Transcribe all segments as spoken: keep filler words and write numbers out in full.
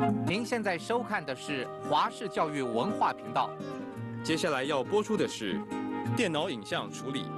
您现在收看的是华视教育文化频道。 接下来要播出的是电脑影像处理。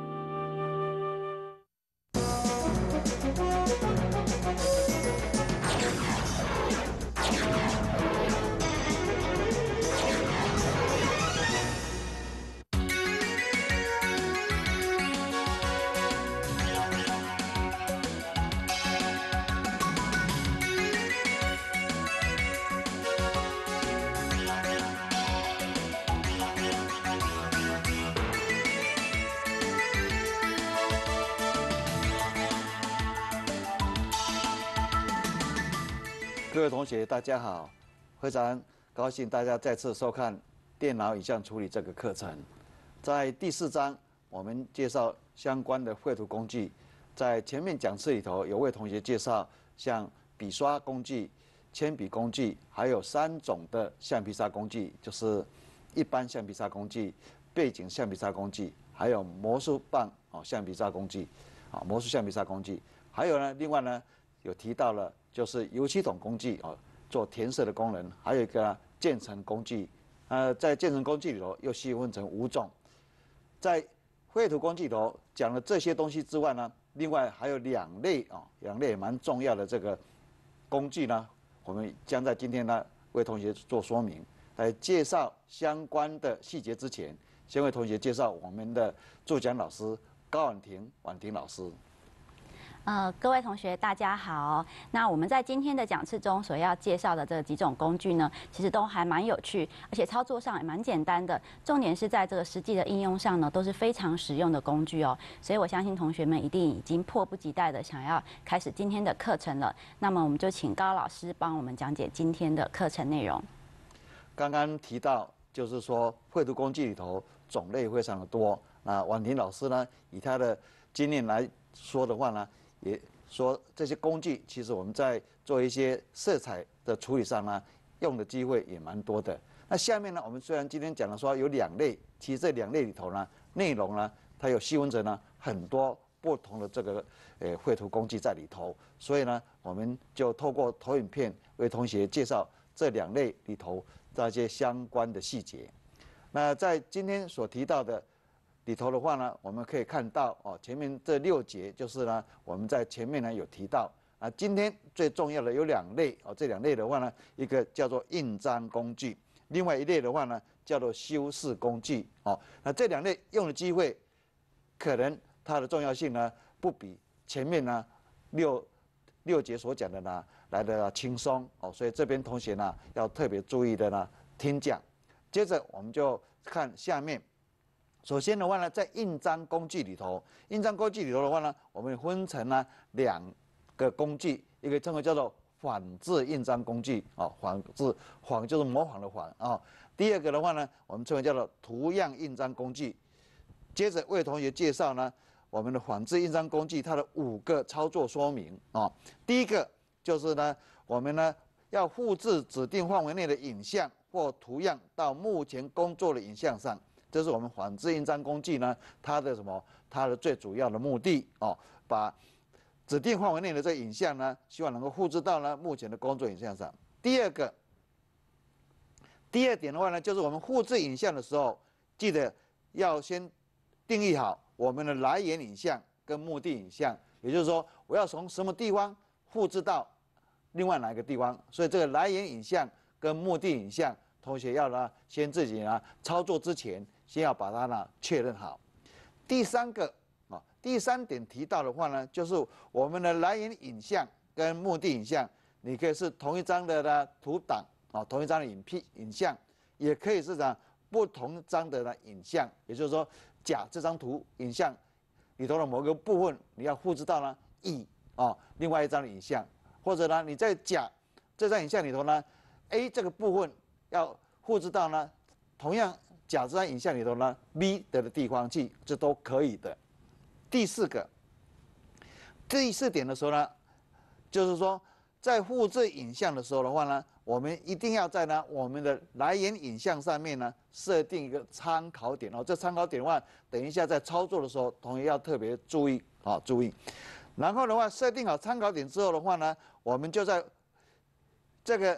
各位同学，大家好！非常高兴大家再次收看电脑影像处理这个课程。在第四章，我们介绍相关的绘图工具。在前面讲次里头，有位同学介绍像笔刷工具、铅笔工具，还有三种的橡皮擦工具，就是一般橡皮擦工具、背景橡皮擦工具，还有魔术棒哦橡皮擦工具，啊魔术橡皮擦工具。还有呢，另外呢有提到了。就是油漆桶工具哦，做填色的功能，还有一个渐层工具，呃，在渐层工具里头又细分成五种。在绘图工具里头讲了这些东西之外呢，另外还有两类啊，两类也蛮重要的这个工具呢，我们将在今天呢为同学做说明。在介绍相关的细节之前，先为同学介绍我们的助讲老师高婉婷婉婷老师。 呃，各位同学，大家好。那我们在今天的讲次中所要介绍的这几种工具呢，其实都还蛮有趣，而且操作上也蛮简单的。重点是在这个实际的应用上呢，都是非常实用的工具哦。所以我相信同学们一定已经迫不及待的想要开始今天的课程了。那么我们就请高老师帮我们讲解今天的课程内容。 刚刚提到，就是说绘图工具里头种类非常的多。那婉婷老师呢，以他的经验来说的话呢，也说这些工具其实我们在做一些色彩的处理上呢，用的机会也蛮多的。那下面呢，我们虽然今天讲了说有两类，其实这两类里头呢，内容呢，它有细分成呢很多不同的这个呃绘图工具在里头，所以呢，我们就透过投影片为同学介绍这两类里头这些相关的细节。那在今天所提到的里头的话呢，我们可以看到哦，前面这六节就是呢，我们在前面呢有提到啊，今天最重要的有两类哦，这两类的话呢，一个叫做印章工具，另外一类的话呢叫做修饰工具哦。那这两类用的机会，可能它的重要性呢，不比前面呢六六节所讲的呢来的轻松哦，所以这边同学呢要特别注意的呢听讲。接着我们就看下面。首先的话呢，在印章工具里头，印章工具里头的话呢，我们分成了两个工具，一个称为叫做仿制印章工具啊，仿制仿就是模仿的仿啊。第二个的话呢，我们称为叫做图样印章工具。接着为同学介绍呢，我们的仿制印章工具它的五个操作说明啊。第一个就是呢，我们呢要复制指定范围内的影像或图样到目前工作的影像上。这是我们仿制印章工具呢，它的什么？它的最主要的目的哦，把指定范围内的这个影像呢，希望能够复制到呢目前的工作影像上。第二个，第二点的话呢，就是我们复制影像的时候，记得要先定义好我们的来源影像跟目的影像，也就是说，我要从什么地方复制到另外哪一个地方，所以这个来源影像跟目的影像，同学要呢先自己呢操作之前。先要把它呢确认好。第三个啊，第三点提到的话呢，就是我们的来源影像跟目的影像，你可以是同一张的呢图档啊，同一张的影片影像，也可以是呢不同张的呢影像。也就是说，甲这张图影像里头的某个部分，你要复制到呢乙啊另外一张的影像，或者呢你在甲这张影像里头呢 A 这个部分要复制到呢同样。甲这张影像里头呢 ，B 的地方去，这都可以的。第四个，第四点的时候呢，就是说在复制影像的时候的话呢，我们一定要在呢我们的来源影像上面呢设定一个参考点哦。这参考点的话，等一下在操作的时候，同学要特别注意啊，注意。然后的话，设定好参考点之后的话呢，我们就在这个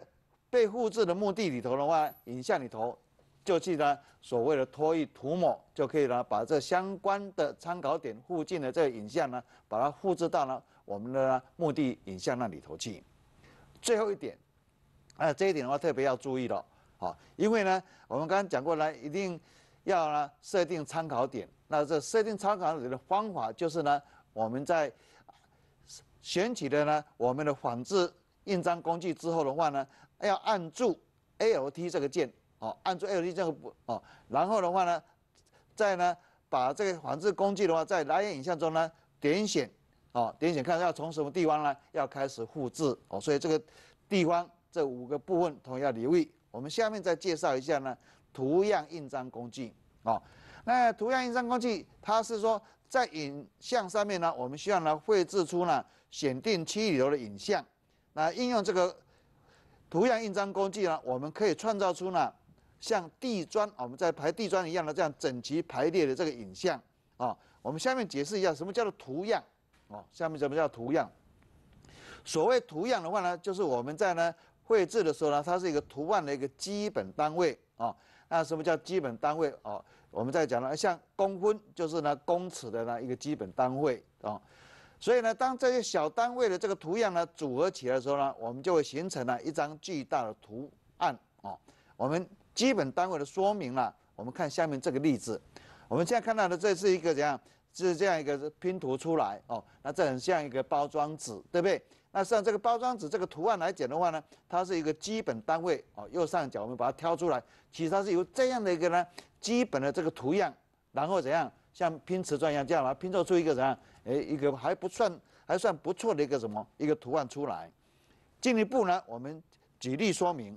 被复制的目的里头的话，影像里头就去呢所谓的脱印涂抹，就可以呢把这相关的参考点附近的这个影像呢，把它复制到呢我们的呢目的影像那里头去。最后一点，啊这一点的话特别要注意了，好，因为呢我们刚刚讲过呢，一定要呢设定参考点。那这设定参考点的方法就是呢，我们在选取的呢我们的仿制印章工具之后的话呢，要按住 A L T 这个键，哦，按住 A L T 这个哦，然后的话呢，再呢把这个仿制工具的话，在来源影像中呢点选，哦，点选看要从什么地方呢要开始复制，哦，所以这个地方这五个部分同样要留意。我们下面再介绍一下呢图样印章工具，哦。那图样印章工具，它是说在影像上面呢，我们需要呢绘制出呢选定区域里头的影像。那应用这个图样印章工具呢，我们可以创造出呢像地砖，我们在排地砖一样的这样整齐排列的这个影像啊、哦。我们下面解释一下什么叫做图样哦。下面什么叫图样？所谓图样的话呢，就是我们在呢绘制的时候呢，它是一个图案的一个基本单位啊、哦。那什么叫基本单位哦？我们在讲呢，像公分就是呢公尺的呢一个基本单位啊、哦，所以呢，当这些小单位的这个图样呢组合起来的时候呢，我们就会形成了一张巨大的图案哦。我们基本单位的说明呢，我们看下面这个例子，我们现在看到的这是一个怎样，是这样一个拼图出来哦，那这很像一个包装纸，对不对？那实际上这个包装纸这个图案来讲的话呢，它是一个基本单位哦，右上角我们把它挑出来，其实它是由这样的一个呢基本的这个图样，然后怎样像拼瓷砖一样这样把它拼凑出一个怎样，哎，一个还不算还算不错的一个什么一个图案出来。进一步呢，我们举例说明。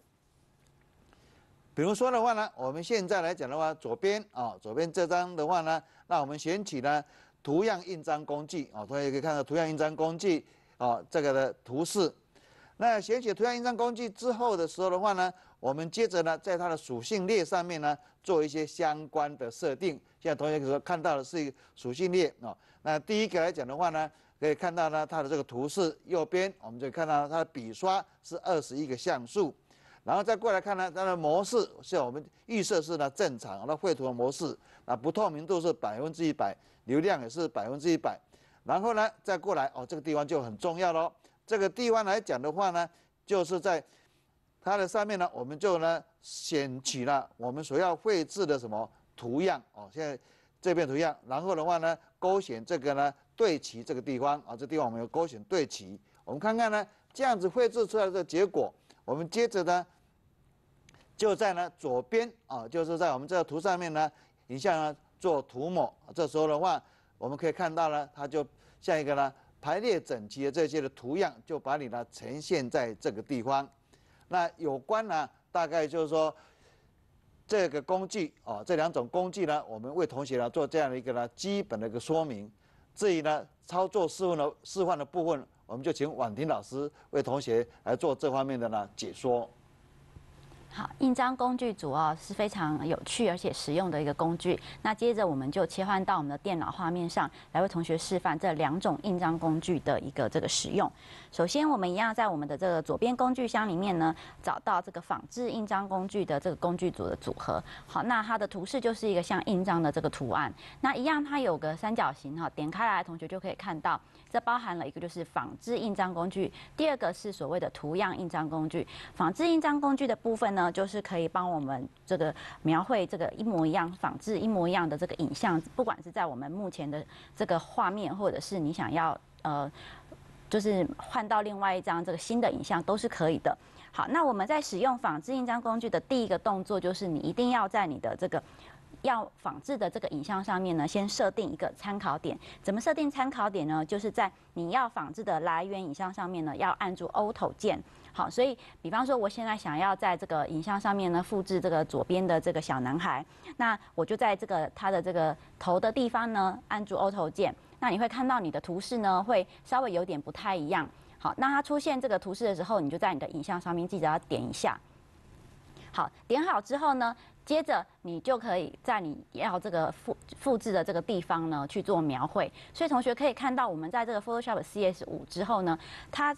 比如说的话呢，我们现在来讲的话，左边啊、哦，左边这张的话呢，那我们选取呢图样印章工具啊、哦，同学可以看到图样印章工具。哦，这个的图示，那选取图样印章工具之后的时候的话呢，我们接着呢，在它的属性列上面呢，做一些相关的设定。现在同学所看到的是一个属性列啊、哦。那第一个来讲的话呢，可以看到呢，它的这个图示右边，我们就看到它的笔刷是二十一个像素，然后再过来看呢，它的模式是我们预设是呢正常，那绘图的模式，那不透明度是百分之一百，流量也是百分之一百。然后呢，再过来哦，这个地方就很重要喽。这个地方来讲的话呢，就是在它的上面呢，我们就呢选取了我们所要绘制的什么图样哦。现在这边图样，然后的话呢，勾选这个呢对齐这个地方啊，这地方我们有勾选对齐。我们看看呢，这样子绘制出来的结果，我们接着呢，就在呢左边啊，就是在我们这个图上面呢，影像呢做涂抹。这时候的话，我们可以看到呢，它就像一个呢排列整齐的这些的图样，就把你呢呈现在这个地方。那有关呢，大概就是说这个工具哦，这两种工具呢，我们为同学呢做这样的一个呢基本的一个说明。至于呢操作示范的示范的部分，我们就请婉婷老师为同学来做这方面的呢解说。 好，印章工具组哦是非常有趣而且实用的一个工具。那接着我们就切换到我们的电脑画面上来为同学示范这两种印章工具的一个这个使用。首先，我们一样在我们的这个左边工具箱里面呢，找到这个仿制印章工具的这个工具组的组合。好，那它的图示就是一个像印章的这个图案。那一样，它有个三角形哈，点开来，同学就可以看到，这包含了一个就是仿制印章工具，第二个是所谓的图样印章工具。仿制印章工具的部分呢，就是可以帮我们这个描绘这个一模一样、仿制一模一样的这个影像，不管是在我们目前的这个画面，或者是你想要呃，就是换到另外一张这个新的影像，都是可以的。好，那我们在使用仿制印章工具的第一个动作，就是你一定要在你的这个要仿制的这个影像上面呢，先设定一个参考点。怎么设定参考点呢？就是在你要仿制的来源影像上面呢，要按住 Auto 键。好，所以比方说，我现在想要在这个影像上面呢，复制这个左边的这个小男孩，那我就在这个他的这个头的地方呢，按住 Auto 键。那你会看到你的图示呢，会稍微有点不太一样。好，那它出现这个图示的时候，你就在你的影像上面记得要点一下。好，点好之后呢，接着你就可以在你要这个复复制的这个地方呢去做描绘。所以同学可以看到，我们在这个 Photoshop C S 五之后呢，它在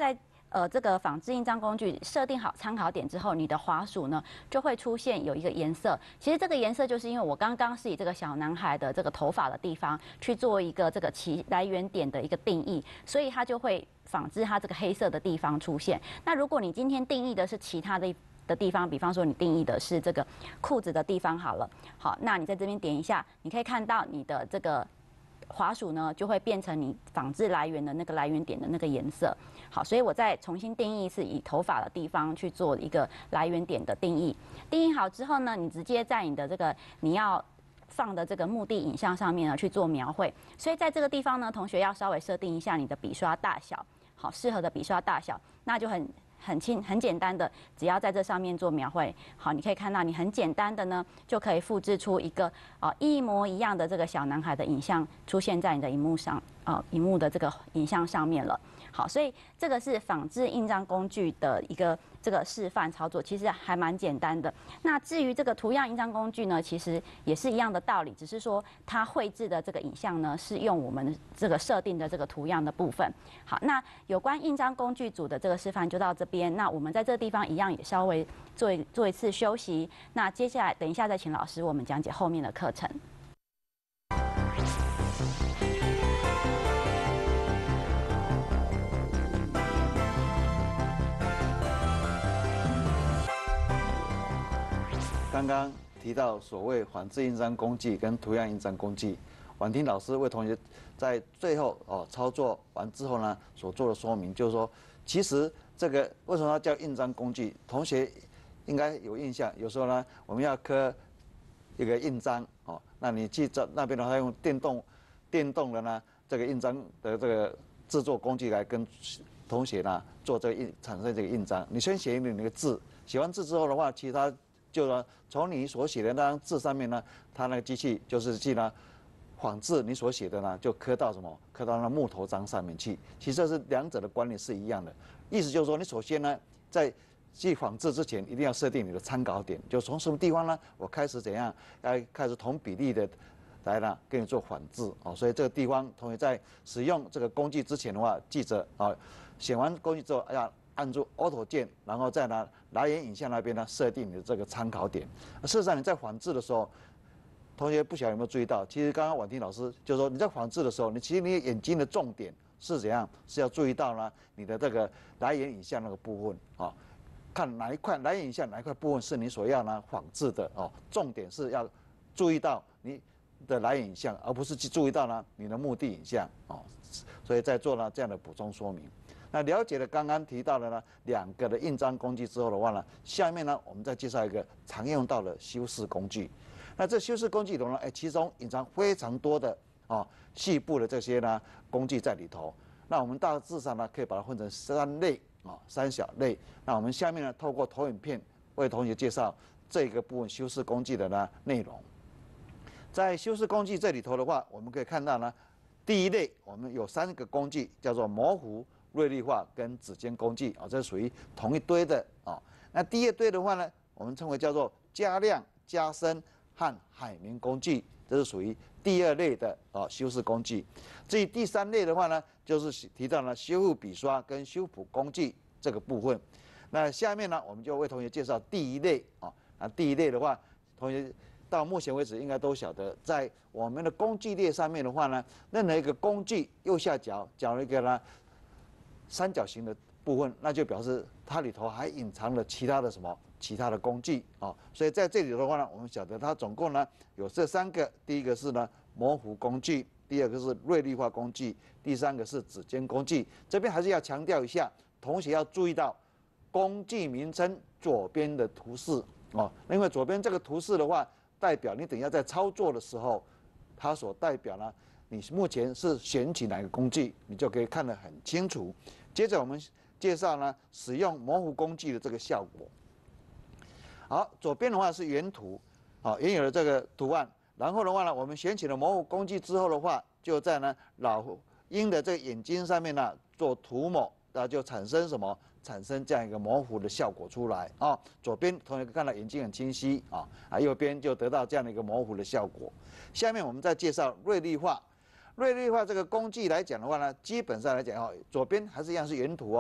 呃，这个仿制印章工具设定好参考点之后，你的滑鼠呢就会出现有一个颜色。其实这个颜色就是因为我刚刚是以这个小男孩的这个头发的地方去做一个这个其来源点的一个定义，所以它就会仿制它这个黑色的地方出现。那如果你今天定义的是其他的的地方，比方说你定义的是这个裤子的地方好了，好，那你在这边点一下，你可以看到你的这个滑鼠呢就会变成你仿制来源的那个来源点的那个颜色。好，所以我再重新定义，是以头发的地方去做一个来源点的定义。定义好之后呢，你直接在你的这个你要放的这个目的影像上面呢去做描绘。所以在这个地方呢，同学要稍微设定一下你的笔刷大小，好，适合的笔刷大小，那就很。很轻很简单的，只要在这上面做描绘，好，你可以看到你很简单的呢，就可以复制出一个啊、呃、一模一样的这个小男孩的影像出现在你的荧幕上，啊、呃，荧幕的这个影像上面了。好，所以这个是仿制印章工具的一个这个示范操作，其实还蛮简单的。那至于这个图样印章工具呢，其实也是一样的道理，只是说它绘制的这个影像呢，是用我们这个设定的这个图样的部分。好，那有关印章工具组的这个示范就到这边。那我们在这个地方一样也稍微做一做一次休息。那接下来等一下再请老师我们讲解后面的课程。 刚刚提到所谓仿制印章工具跟图样印章工具，婉婷老师为同学在最后哦操作完之后呢，所做的说明就是说，其实这个为什么要叫印章工具？同学应该有印象，有时候呢我们要刻一个印章哦，那你去这那边的话用电动电动的呢这个印章的这个制作工具来跟同学呢做这个印产生这个印章。你先写你那个字，写完字之后的话，其他就呢，从你所写的那张字上面呢，它那个机器就是去呢仿制你所写的呢，就刻到什么？刻到那木头章上面去。其实这是两者的观念是一样的，意思就是说，你首先呢，在去仿制之前，一定要设定你的参考点，就从什么地方呢，我开始怎样，要开始同比例的来呢，给你做仿制哦。所以这个地方，同学在使用这个工具之前的话，记着啊，选完工具之后要按住 Auto 键，然后再拿来源影像那边呢设定你的这个参考点。事实上你在仿制的时候，同学不晓得有没有注意到，其实刚刚婉婷老师就说你在仿制的时候，你其实你眼睛的重点是怎样？是要注意到呢你的这个来源影像那个部分啊，看哪一块来源影像哪一块部分是你所要呢仿制的哦。重点是要注意到你的来源影像，而不是去注意到呢你的目的影像哦。所以在做呢这样的补充说明。那了解了刚刚提到的呢两个的印章工具之后的话呢，下面呢我们再介绍一个常用到的修饰工具。那这修饰工具里头呢，哎，其中隐藏非常多的啊细部的这些呢工具在里头。那我们大致上呢可以把它分成三类啊三小类。那我们下面呢透过投影片为同学介绍这个部分修饰工具的呢内容。在修饰工具这里头的话，我们可以看到呢，第一类我们有三个工具，叫做模糊、锐利化跟指尖工具啊，这属于同一堆的啊。那第二堆的话呢，我们称为叫做加亮、加深和海绵工具，这是属于第二类的啊修饰工具。至于第三类的话呢，就是提到了修复笔刷跟修补工具这个部分。那下面呢，我们就为同学介绍第一类啊。啊，第一类的话，同学到目前为止应该都晓得，在我们的工具列上面的话呢，任何一个工具右下角角了一个呢三角形的部分，那就表示它里头还隐藏了其他的什么其他的工具啊。所以在这里的话呢，我们晓得它总共呢有这三个，第一个是呢模糊工具，第二个是锐利化工具，第三个是指尖工具。这边还是要强调一下，同学要注意到工具名称左边的图示哦，因为左边这个图示的话，代表你等一下在操作的时候，它所代表呢，你目前是选取哪个工具，你就可以看得很清楚。接着我们介绍呢，使用模糊工具的这个效果。好，左边的话是原图，好，原有的这个图案。然后的话呢，我们选取了模糊工具之后的话，就在呢老鹰的这个眼睛上面呢做涂抹，那就产生什么？产生这样一个模糊的效果出来啊。左边同学看到眼睛很清晰啊，啊右边就得到这样的一个模糊的效果。下面我们再介绍锐利化。锐利化这个工具来讲的话呢，基本上来讲哦，左边还是一样是原图哦。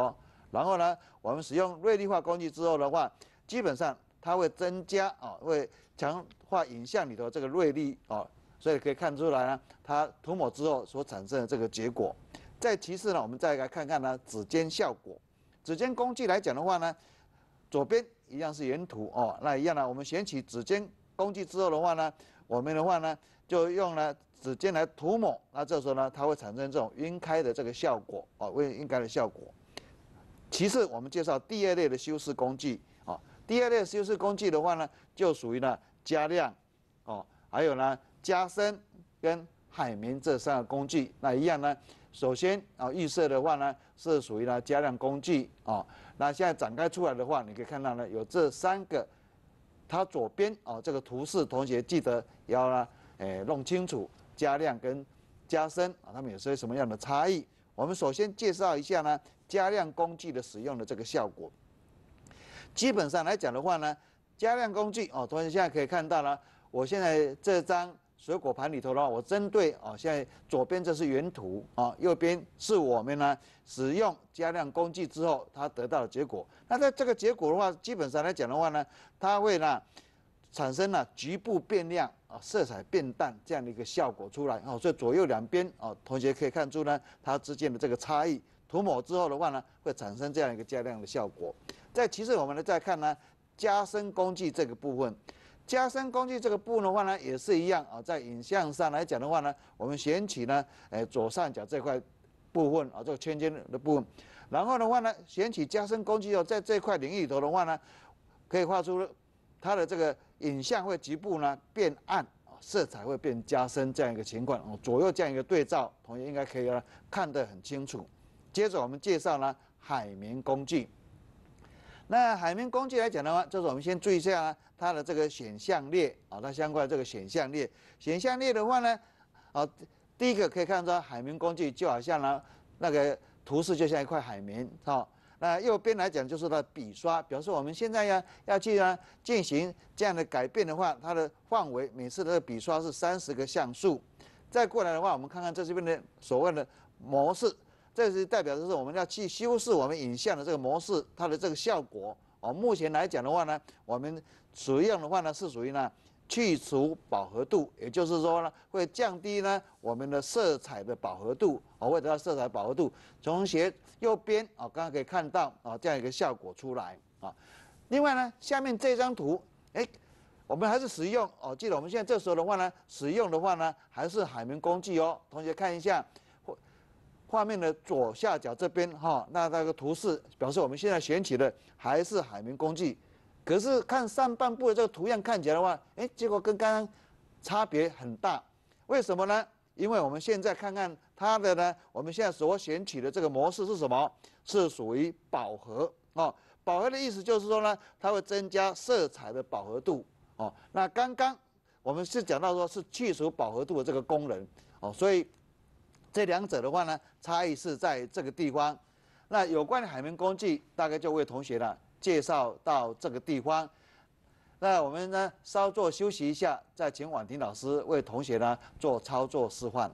然后呢，我们使用锐利化工具之后的话，基本上它会增加啊，会强化影像里头这个锐利啊，所以可以看出来呢，它涂抹之后所产生的这个结果。再其次呢，我们再来看看呢指尖效果。指尖工具来讲的话呢，左边一样是原图哦，那一样呢，我们选取指尖工具之后的话呢，我们的话呢就用了指尖来涂抹，那这时候呢，它会产生这种晕开的这个效果哦，会晕开的效果。其次，我们介绍第二类的修饰工具啊，第二类的修饰工具的话呢，就属于呢加亮哦，还有呢加深跟海绵这三个工具。那一样呢，首先啊预设的话呢是属于呢加亮工具啊，那现在展开出来的话，你可以看到呢有这三个，它左边啊这个图示，同学记得要呢诶弄清楚加亮跟加深啊，它们有些什么样的差异。我们首先介绍一下呢加亮工具的使用的这个效果。基本上来讲的话呢，加亮工具哦，同学现在可以看到了，我现在这张水果盘里头的话，我针对哦，现在左边这是原图啊，右边是我们呢使用加亮工具之后它得到的结果。那在这个结果的话，基本上来讲的话呢，它会呢产生了局部变亮啊，色彩变淡这样的一个效果出来哦。所以左右两边哦，同学可以看出呢，它之间的这个差异。涂抹之后的话呢，会产生这样一个加亮的效果。再其次，我们呢再看呢加深工具这个部分。加深工具这个部分的话呢，也是一样啊，在影像上来讲的话呢，我们选取呢，诶左上角这块部分啊，这个圈圈的部分，然后的话呢，选取加深工具后，在这块领域里头的话呢，可以画出它的这个影像会局部呢变暗啊，色彩会变加深这样一个情况哦。左右这样一个对照，同学应该可以呢看得很清楚。接着我们介绍呢海绵工具。那海绵工具来讲的话，就是我们先注意一下呢它的这个选项列啊，它相关的这个选项列。选项列的话呢，啊，第一个可以看到海绵工具就好像呢那个图示就像一块海绵，哈、哦。那右边来讲就是它的笔刷，表示我们现在呀要去呢进行这样的改变的话，它的范围每次的笔刷是三十个像素。再过来的话，我们看看这这边的所谓的模式。这是代表的是我们要去修饰我们影像的这个模式，它的这个效果哦。目前来讲的话呢，我们使用的话呢是属于呢去除饱和度，也就是说呢会降低呢我们的色彩的饱和度哦，会得到色彩饱和度。从斜右边啊，刚刚可以看到啊这样一个效果出来啊。另外呢，下面这张图，哎，我们还是使用哦，记得我们现在这时候的话呢，使用的话呢还是海绵工具哦。同学看一下。画面的左下角这边哈，那那个图示表示我们现在选取的还是海绵工具，可是看上半部的这个图样看起来的话，哎，结果跟刚刚差别很大。为什么呢？因为我们现在看看它的呢，我们现在所选取的这个模式是什么？是属于饱和哦。饱和的意思就是说呢，它会增加色彩的饱和度哦。那刚刚我们是讲到说是去除饱和度的这个功能哦，所以。这两者的话呢，差异是在这个地方。那有关的海绵工具，大概就为同学呢介绍到这个地方。那我们呢稍作休息一下，再请婉婷老师为同学呢做操作示范。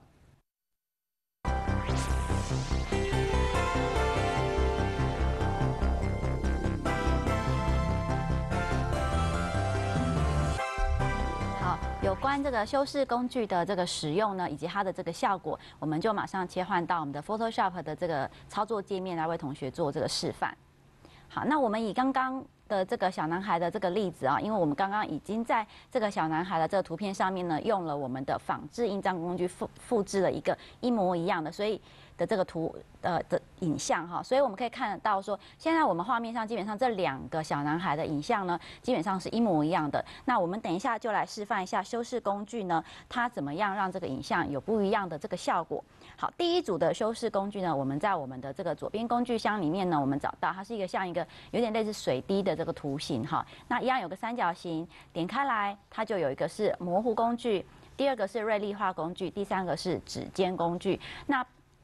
有关这个修饰工具的这个使用呢，以及它的这个效果，我们就马上切换到我们的 Photoshop 的这个操作界面来为同学做这个示范。好，那我们以刚刚的这个小男孩的这个例子啊，因为我们刚刚已经在这个小男孩的这个图片上面呢，用了我们的仿制印章工具复复制了一个一模一样的，所以的这个图呃的影像哈，所以我们可以看得到说，现在我们画面上基本上这两个小男孩的影像呢，基本上是一模一样的。那我们等一下就来示范一下修饰工具呢，它怎么样让这个影像有不一样的这个效果。好，第一组的修饰工具呢，我们在我们的这个左边工具箱里面呢，我们找到它是一个像一个有点类似水滴的这个图形哈。那一样有个三角形，点开来它就有一个是模糊工具，第二个是锐利化工具，第三个是指尖工具。那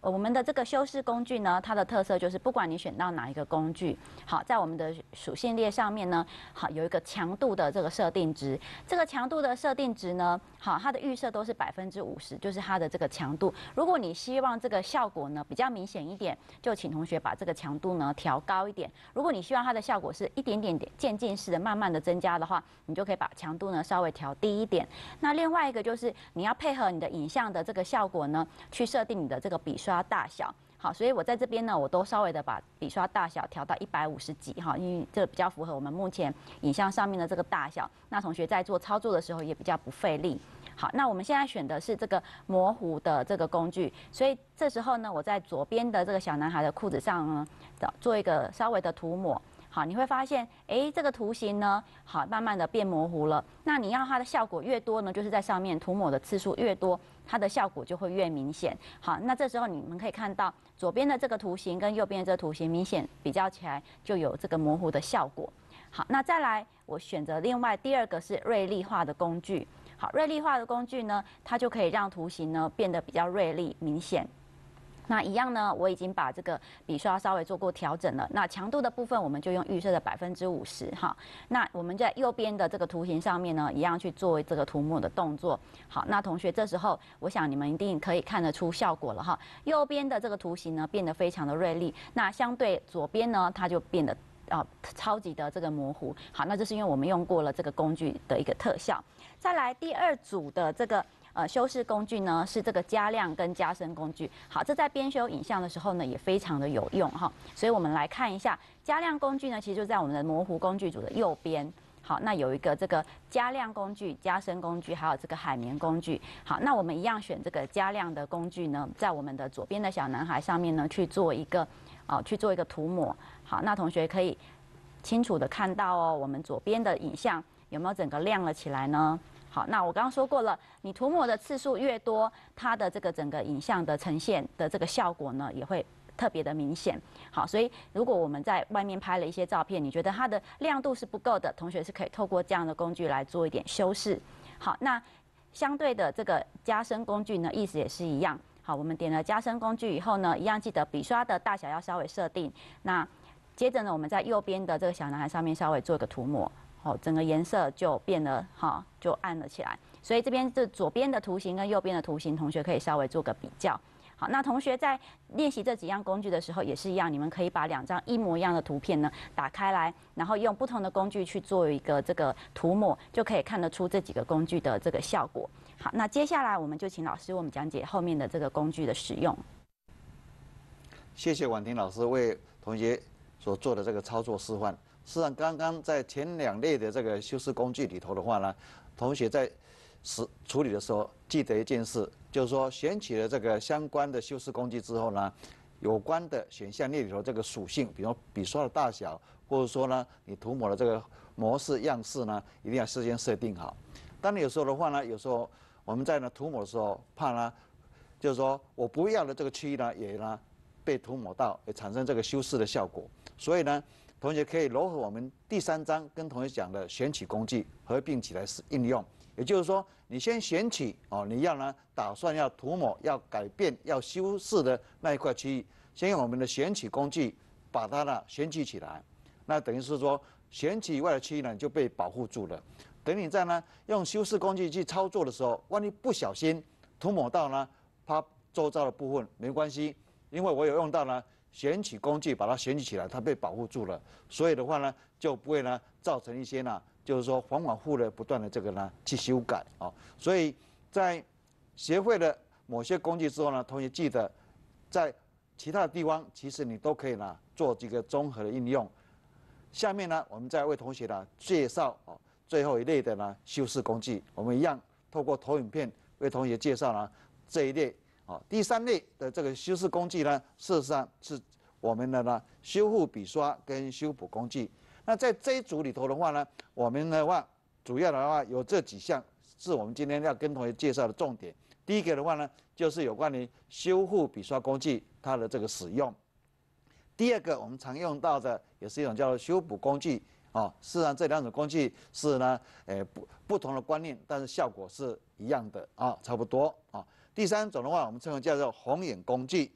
我们的这个修饰工具呢，它的特色就是不管你选到哪一个工具，好，在我们的属性列上面呢，好有一个强度的这个设定值。这个强度的设定值呢，好，它的预设都是百分之五十，就是它的这个强度。如果你希望这个效果呢比较明显一点，就请同学把这个强度呢调高一点。如果你希望它的效果是一点点点渐进式的、慢慢的增加的话，你就可以把强度呢稍微调低一点。那另外一个就是你要配合你的影像的这个效果呢，去设定你的这个笔刷大小。好，所以我在这边呢，我都稍微的把笔刷大小调到一百五十几哈，因为这比较符合我们目前影像上面的这个大小。那同学在做操作的时候也比较不费力。好，那我们现在选的是这个模糊的这个工具，所以这时候呢，我在左边的这个小男孩的裤子上呢，做一个稍微的涂抹。好，你会发现，哎，这个图形呢，好，慢慢的变模糊了。那你要它的效果越多呢，就是在上面涂抹的次数越多，它的效果就会越明显。好，那这时候你们可以看到左边的这个图形跟右边的这个图形，明显比较起来就有这个模糊的效果。好，那再来，我选择另外第二个是锐利化的工具。好，锐利化的工具呢，它就可以让图形呢变得比较锐利明显。那一样呢，我已经把这个笔刷稍微做过调整了。那强度的部分，我们就用预设的百分之五十哈。那我们在右边的这个图形上面呢，一样去做这个涂抹的动作。好，那同学这时候，我想你们一定可以看得出效果了哈。右边的这个图形呢，变得非常的锐利，那相对左边呢，它就变得啊超级的这个模糊。好，那这是因为我们用过了这个工具的一个特效。再来第二组的这个。呃，修饰工具呢是这个加亮跟加深工具。好，这在编修影像的时候呢也非常的有用哈。所以我们来看一下加亮工具呢，其实就在我们的模糊工具组的右边。好，那有一个这个加亮工具、加深工具，还有这个海绵工具。好，那我们一样选这个加亮的工具呢，在我们的左边的小男孩上面呢去做一个啊、呃、去做一个涂抹。好，那同学可以清楚的看到哦，我们左边的影像有没有整个亮了起来呢？好，那我刚刚说过了，你涂抹的次数越多，它的这个整个影像的呈现的这个效果呢，也会特别的明显。好，所以如果我们在外面拍了一些照片，你觉得它的亮度是不够的，同学是可以透过这样的工具来做一点修饰。好，那相对的这个加深工具呢，意思也是一样。好，我们点了加深工具以后呢，一样记得笔刷的大小要稍微设定。那接着呢，我们在右边的这个小男孩上面稍微做一个涂抹。好，整个颜色就变得哈，就暗了起来。所以这边这左边的图形跟右边的图形，同学可以稍微做个比较。好，那同学在练习这几样工具的时候也是一样，你们可以把两张一模一样的图片呢打开来，然后用不同的工具去做一个这个涂抹，就可以看得出这几个工具的这个效果。好，那接下来我们就请老师为我们讲解后面的这个工具的使用。 谢谢婉婷老师为同学所做的这个操作示范。事实上，刚刚在前两类的这个修饰工具里头的话呢，同学在使处理的时候，记得一件事，就是说选取了这个相关的修饰工具之后呢，有关的选项列里头这个属性，比如笔刷的大小，或者说呢你涂抹的这个模式样式呢，一定要事先设定好。当然有时候的话呢，有时候我们在呢涂抹的时候，怕呢，就是说我不要的这个区域呢，也呢被涂抹到，也产生这个修饰的效果，所以呢。同学可以糅合我们第三章跟同学讲的选取工具合并起来是应用，也就是说，你先选取哦，你要呢打算要涂抹、要改变、要修饰的那一块区域，先用我们的选取工具把它呢选取起来，那等于是说选取以外的区域呢就被保护住了。等你在呢用修饰工具去操作的时候，万一不小心涂抹到呢它周遭的部分，没关系，因为我有用到呢。选取工具把它选取起来，它被保护住了，所以的话呢，就不会呢造成一些呢，就是说反反复的不断的这个呢去修改啊、哦。所以在学会了某些工具之后呢，同学记得在其他的地方，其实你都可以呢做这个综合的应用。下面呢，我们再为同学呢介绍哦最后一类的呢修饰工具，我们一样透过投影片为同学介绍呢这一类。好，第三类的这个修饰工具呢，事实上是我们的呢修复笔刷跟修补工具。那在这一组里头的话呢，我们的话主要的话有这几项是我们今天要跟同学介绍的重点。第一个的话呢，就是有关于修复笔刷工具它的这个使用。第二个我们常用到的也是一种叫做修补工具啊。事实上这两种工具是呢，呃不不同的观念，但是效果是一样的啊，差不多啊。第三种的话，我们称为叫做红眼工具。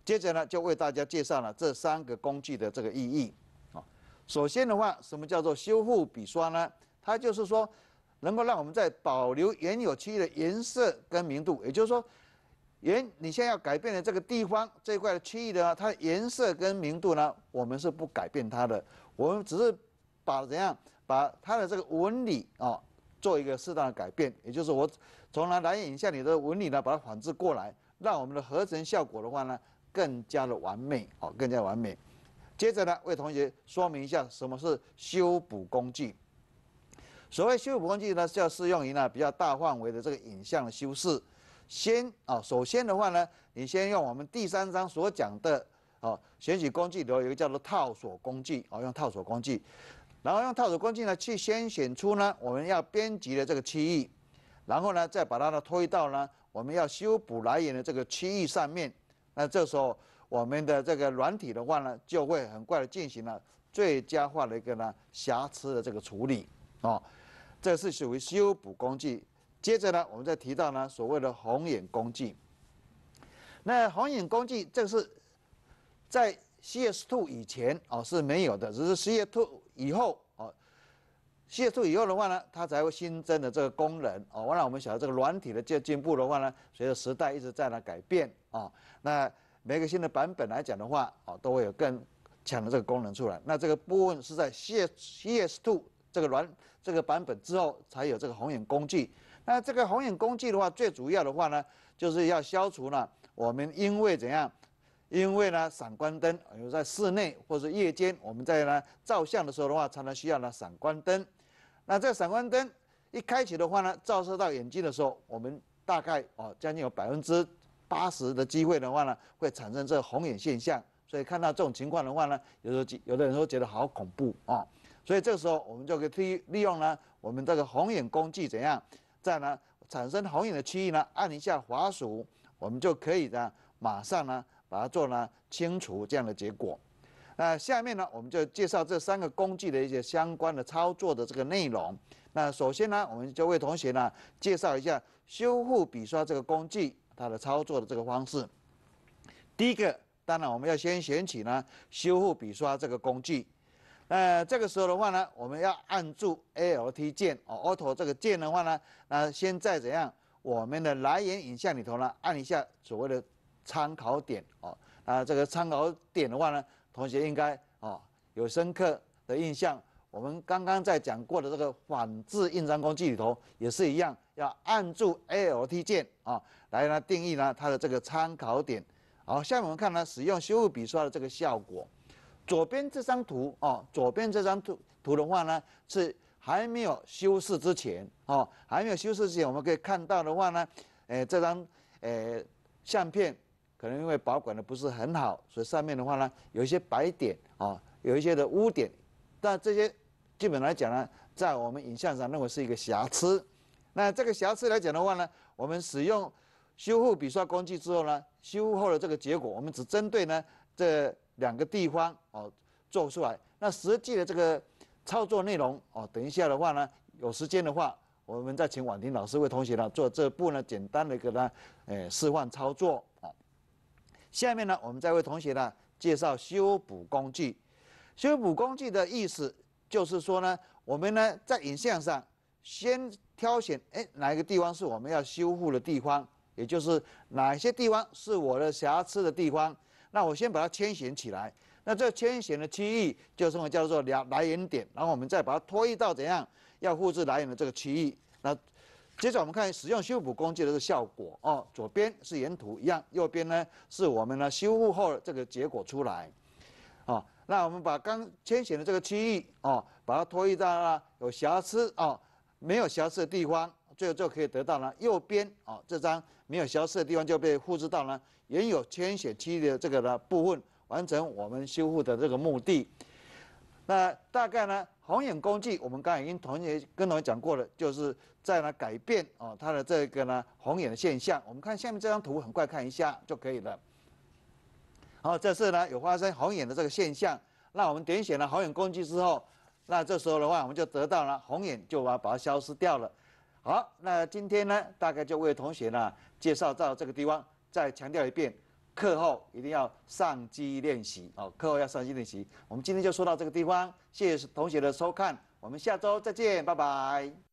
接着呢，就为大家介绍了这三个工具的这个意义。啊，首先的话，什么叫做修复笔刷呢？它就是说，能够让我们在保留原有区域的颜色跟明度，也就是说，原你现在要改变的这个地方这一块的区域呢，它的颜色跟明度呢，我们是不改变它的，我们只是把怎样把它的这个纹理啊做一个适当的改变，也就是我从它来影像里的纹理呢，把它反制过来，让我们的合成效果的话呢，更加的完美，哦，更加完美。接着呢，为同学说明一下什么是修补工具。所谓修补工具呢，是要适用于呢比较大范围的这个影像的修饰。先啊，首先的话呢，你先用我们第三章所讲的哦，选取工具里头有一个叫做套索工具，哦，用套索工具，然后用套索工具呢去先选出呢我们要编辑的这个区域，然后呢再把它呢推到呢我们要修补来源的这个区域上面。那这时候我们的这个软体的话呢，就会很快的进行了最佳化的一个呢瑕疵的这个处理，哦，这是属于修补工具。接着呢，我们再提到呢所谓的红眼工具。那红眼工具这个是在 C S 二 以前哦是没有的，只是 C S 二 以后哦 ，C S 二 以后的话呢，它才会新增的这个功能哦。让我们晓得这个软体的进进步的话呢，随着时代一直在那改变啊、哦。那每个新的版本来讲的话哦，都会有更强的这个功能出来。那这个部分是在 C S 二 这个软这个版本之后才有这个红眼工具。那这个红眼工具的话，最主要的话呢，就是要消除呢我们因为怎样，因为呢闪光灯，有在室内或者夜间，我们在呢照相的时候的话，常常需要呢闪光灯。那这个闪光灯一开启的话呢，照射到眼睛的时候，我们大概哦将近有百分之八十的机会的话呢，会产生这个红眼现象。所以看到这种情况的话呢，有时候有的人会觉得好恐怖哦。所以这个时候我们就可以利用呢我们这个红眼工具怎样？在呢产生红眼的区域呢，按一下滑鼠，我们就可以呢马上呢把它做呢清除这样的结果。那下面呢，我们就介绍这三个工具的一些相关的操作的这个内容。那首先呢，我们就为同学呢介绍一下修复笔刷这个工具它的操作的这个方式。第一个，当然我们要先选取呢修复笔刷这个工具。那这个时候的话呢，我们要按住 A L T 键哦 ，Auto 这个键的话呢，那先在怎样我们的来源影像里头呢，按一下所谓的参考点哦。那这个参考点的话呢，同学应该哦有深刻的印象。我们刚刚在讲过的这个反制印章工具里头也是一样，要按住 A L T 键啊，来呢定义呢它的这个参考点。好，下面我们看呢使用修复笔刷的这个效果。左边这张图哦，左边这张图图的话呢，是还没有修饰之前哦，还没有修饰之前，我们可以看到的话呢，诶，这张诶相片可能因为保管的不是很好，所以上面的话呢有一些白点哦，有一些的污点，但这些基本来讲呢，在我们影像上认为是一个瑕疵。那这个瑕疵来讲的话呢，我们使用修复笔刷工具之后呢，修复后的这个结果，我们只针对呢这两个地方哦做出来。那实际的这个操作内容哦，等一下的话呢，有时间的话，我们再请婉婷老师为同学呢做这步呢简单的一个呢，诶示范操作哦。下面呢，我们再为同学呢介绍修补工具。修补工具的意思就是说呢，我们呢在影像上先挑选，哎，哪一个地方是我们要修复的地方，也就是哪些地方是我的瑕疵的地方。那我先把它牵选起来，那这牵选的区域就称为叫做来来源点，然后我们再把它拖移到怎样要复制来源的这个区域。那接着我们看使用修补工具的这个效果哦，左边是原图一样，右边呢是我们呢修复后的这个结果出来。哦，那我们把刚牵选的这个区域哦，把它拖移到了有瑕疵哦，没有瑕疵的地方，最后就可以得到呢右边哦这张没有瑕疵的地方就被复制到呢原有牵选区域的这个的部分，完成我们修复的这个目的。那大概呢红眼工具，我们刚才已经同学跟同学讲过了，就是在呢改变哦它的这个呢红眼的现象。我们看下面这张图，很快看一下就可以了。好，这是呢有发生红眼的这个现象，那我们点选了红眼工具之后，那这时候的话，我们就得到了红眼就把把它消失掉了。好，那今天呢大概就为同学呢介绍到这个地方，再强调一遍， 课后一定要上机练习哦，课后要上机练习。我们今天就说到这个地方，谢谢同学的收看，我们下周再见，拜拜。